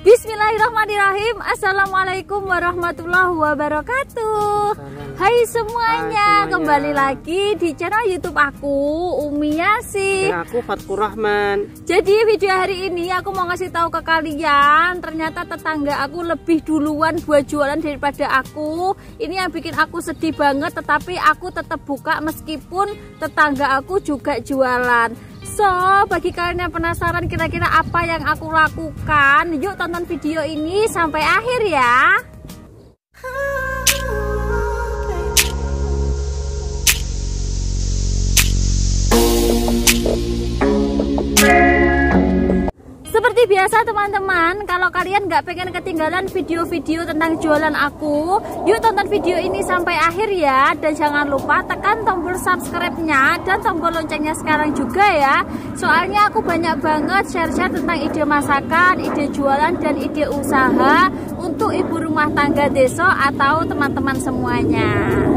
Bismillahirrahmanirrahim. Assalamualaikum warahmatullahi wabarakatuh. Hai semuanya, kembali lagi di channel YouTube aku, Umi Yasi. Dan aku Fatkur Rahman. Jadi video hari ini aku mau ngasih tahu ke kalian, ternyata tetangga aku lebih duluan buat jualan daripada aku. Ini yang bikin aku sedih banget, tetapi aku tetap buka meskipun tetangga aku juga jualan. So, bagi kalian yang penasaran kira-kira apa yang aku lakukan, yuk tonton video ini sampai akhir ya. Seperti biasa teman-teman, kalau kalian nggak pengen ketinggalan video-video tentang jualan aku, yuk tonton video ini sampai akhir ya. Dan jangan lupa tekan tombol subscribe-nya dan tombol loncengnya sekarang juga ya. Soalnya aku banyak banget share-share tentang ide masakan, ide jualan, dan ide usaha untuk ibu rumah tangga desa atau teman-teman semuanya.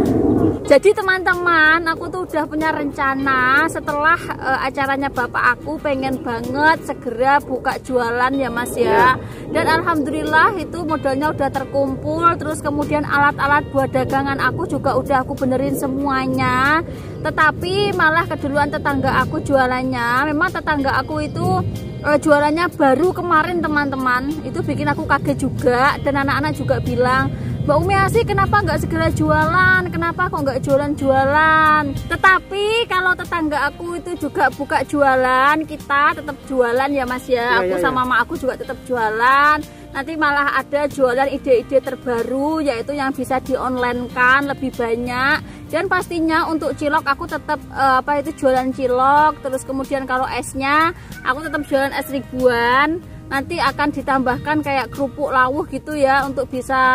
Jadi teman-teman, aku tuh udah punya rencana setelah acaranya bapak aku, pengen banget segera buka jualan ya mas ya. Dan alhamdulillah itu modalnya udah terkumpul. Terus kemudian alat-alat buat dagangan aku juga udah aku benerin semuanya. Tetapi malah keduluan tetangga aku jualannya. Memang tetangga aku itu jualannya baru kemarin teman-teman. Itu bikin aku kaget juga. Dan anak-anak juga bilang, Mbak Umi Yasi kenapa nggak segera jualan? Kenapa kok nggak jualan-jualan? Tetapi kalau tetangga aku itu juga buka jualan, kita tetap jualan ya mas ya. Aku sama mama aku juga tetap jualan. Nanti malah ada jualan ide-ide terbaru, yaitu yang bisa di-online-kan lebih banyak. Dan pastinya untuk cilok aku tetap jualan cilok. Terus kemudian kalau esnya aku tetap jualan es ribuan. Nanti akan ditambahkan kayak kerupuk lawuh gitu ya, untuk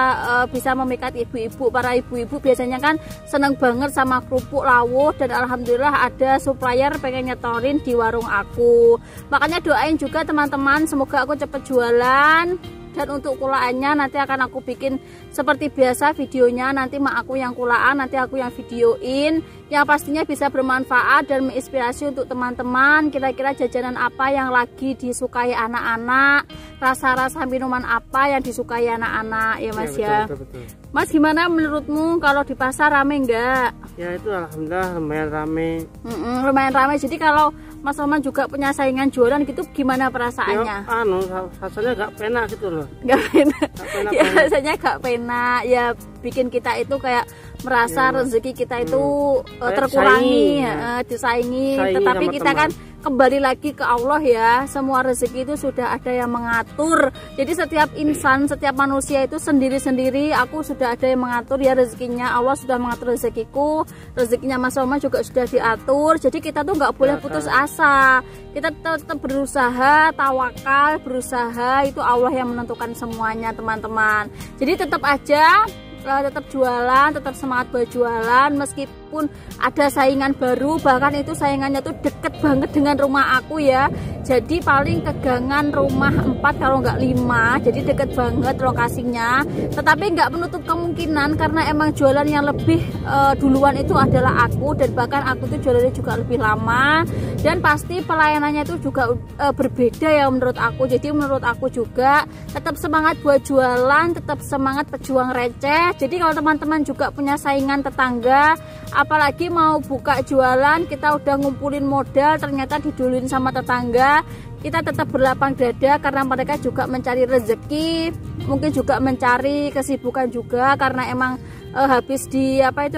bisa memikat ibu-ibu. Para ibu-ibu biasanya kan seneng banget sama kerupuk lawuh, dan alhamdulillah ada supplier pengen nyetorin di warung aku. Makanya doain juga teman-teman, semoga aku cepet jualan. Dan untuk kulaannya nanti akan aku bikin seperti biasa videonya. Nanti mak aku yang kulaan, nanti aku yang videoin, yang pastinya bisa bermanfaat dan menginspirasi untuk teman-teman. Kira-kira jajanan apa yang lagi disukai anak-anak, rasa-rasa minuman apa yang disukai anak-anak ya mas ya. Betul. Mas, gimana menurutmu kalau di pasar rame enggak? Ya itu alhamdulillah lumayan rame. Lumayan rame. Jadi kalau Mas Oman juga punya saingan jualan gitu, gimana perasaannya? Ya, rasanya gak penak gitu loh. Gak penak. Ya, rasanya gak penak. Ya bikin kita itu kayak merasa rezeki kita itu terkurangi, disaingi. Tetapi kita kan kembali lagi ke Allah ya. Semua rezeki itu sudah ada yang mengatur. Jadi setiap insan, setiap manusia itu sendiri-sendiri. Aku sudah ada yang mengatur ya rezekinya. Allah sudah mengatur rezekiku. Rezekinya Mas Oma juga sudah diatur. Jadi kita tuh nggak boleh putus asa. Kita tetap berusaha, tawakal, berusaha. Itu Allah yang menentukan semuanya teman-teman. Jadi tetap aja, tetap jualan, tetap semangat buat jualan meskipun ada saingan baru. Bahkan itu saingannya tuh deket banget dengan rumah aku ya. Jadi paling kegangan rumah 4 kalau nggak 5. Jadi deket banget lokasinya. Tetapi nggak menutup kemungkinan, karena emang jualan yang lebih duluan itu adalah aku. Dan bahkan aku tuh jualannya juga lebih lama. Dan pasti pelayanannya itu juga berbeda ya menurut aku. Jadi menurut aku juga tetap semangat buat jualan, tetap semangat pejuang receh. Jadi kalau teman-teman juga punya saingan tetangga, apalagi mau buka jualan, kita udah ngumpulin modal, ternyata diduluin sama tetangga, kita tetap berlapang dada karena mereka juga mencari rezeki, mungkin juga mencari kesibukan juga karena emang habis di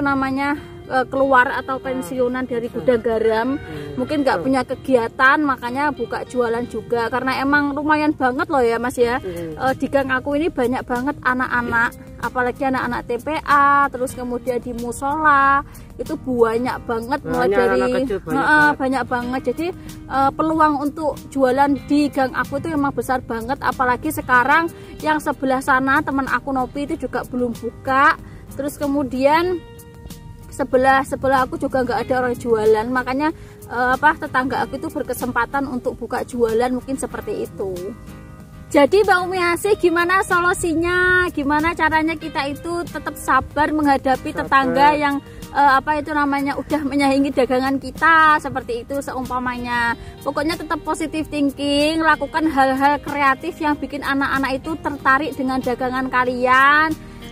keluar atau pensiunan dari gudang garam, mungkin nggak punya kegiatan, makanya buka jualan juga. Karena emang lumayan banget loh ya mas ya. Di gang aku ini banyak banget anak-anak, apalagi anak-anak TPA, terus kemudian di musola itu banyak banget, mulai dari banyak banget. Jadi peluang untuk jualan di gang aku itu emang besar banget. Apalagi sekarang yang sebelah sana teman aku Nopi itu juga belum buka. Terus kemudian sebelah aku juga nggak ada orang jualan, makanya tetangga aku itu berkesempatan untuk buka jualan, mungkin seperti itu. Jadi Mbak Umi Asih, gimana solusinya? Gimana caranya kita itu tetap sabar menghadapi tetangga yang apa itu namanya udah menyaingi dagangan kita seperti itu seumpamanya. Pokoknya tetap positive thinking, lakukan hal-hal kreatif yang bikin anak-anak itu tertarik dengan dagangan kalian.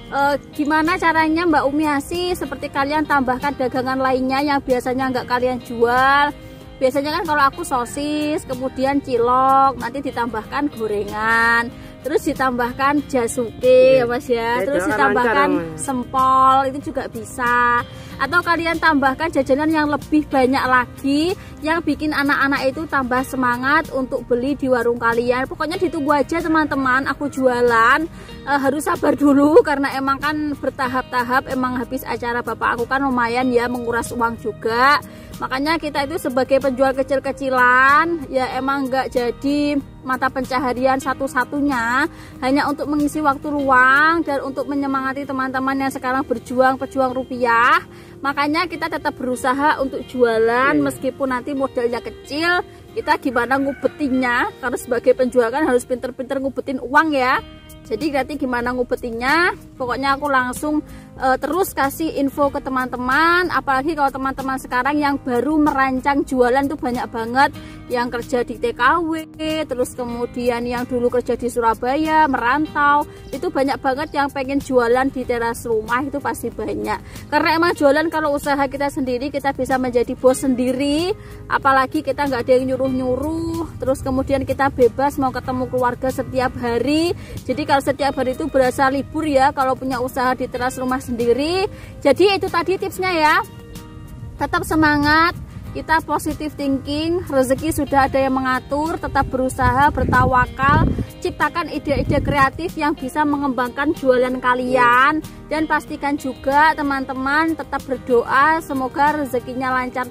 Gimana caranya Mbak Umi Asih? Seperti kalian tambahkan dagangan lainnya yang biasanya nggak kalian jual. Biasanya kan kalau aku sosis, kemudian cilok, nanti ditambahkan gorengan, terus ditambahkan jasuke ya Mas ya, terus ditambahkan sempol, itu juga bisa. Atau kalian tambahkan jajanan yang lebih banyak lagi yang bikin anak-anak itu tambah semangat untuk beli di warung kalian. Pokoknya ditunggu aja teman-teman, aku jualan. Harus sabar dulu karena emang kan bertahap-tahap, emang habis acara bapak aku kan lumayan ya menguras uang juga. Makanya kita itu sebagai penjual kecil-kecilan ya emang nggak jadi mata pencaharian satu-satunya, hanya untuk mengisi waktu luang dan untuk menyemangati teman-teman yang sekarang berjuang rupiah. Makanya kita tetap berusaha untuk jualan meskipun nanti modalnya kecil. Kita gimana ngubetinnya, karena sebagai penjual kan harus pinter-pinter ngubetin uang ya. Jadi nanti gimana ngubetinnya, pokoknya aku langsung terus kasih info ke teman-teman. Apalagi kalau teman-teman sekarang yang baru merancang jualan tuh banyak banget, yang kerja di TKW, terus kemudian yang dulu kerja di Surabaya, merantau, itu banyak banget yang pengen jualan di teras rumah, itu pasti banyak. Karena emang jualan kalau usaha kita sendiri, kita bisa menjadi bos sendiri. Apalagi kita nggak ada yang nyuruh-nyuruh, terus kemudian kita bebas mau ketemu keluarga setiap hari. Jadi kalau setiap hari itu berasa libur ya kalau punya usaha di teras rumah sendiri. Jadi itu tadi tipsnya ya, tetap semangat, kita positive thinking, rezeki sudah ada yang mengatur, tetap berusaha, bertawakal, ciptakan ide-ide kreatif yang bisa mengembangkan jualan kalian. Dan pastikan juga teman-teman tetap berdoa semoga rezekinya lancar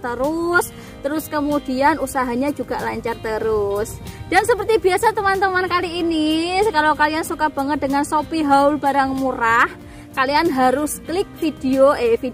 terus kemudian usahanya juga lancar terus. Dan seperti biasa teman-teman, kali ini kalau kalian suka banget dengan Shopee haul barang murah, kalian harus klik video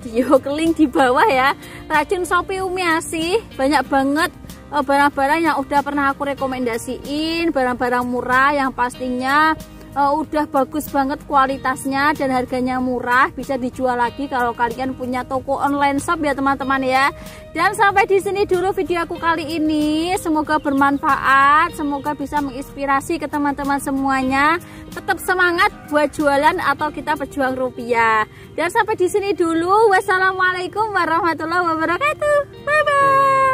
link di bawah ya, racun Shopee Umi Asih. Banyak banget barang-barang yang udah pernah aku rekomendasiin, barang-barang murah yang pastinya udah bagus banget kualitasnya dan harganya murah, bisa dijual lagi kalau kalian punya toko online shop ya teman-teman ya. Dan sampai di sini dulu video aku kali ini, semoga bermanfaat, semoga bisa menginspirasi ke teman-teman semuanya. Tetap semangat buat jualan atau kita pejuang rupiah. Dan sampai di sini dulu, wassalamualaikum warahmatullahi wabarakatuh, bye bye.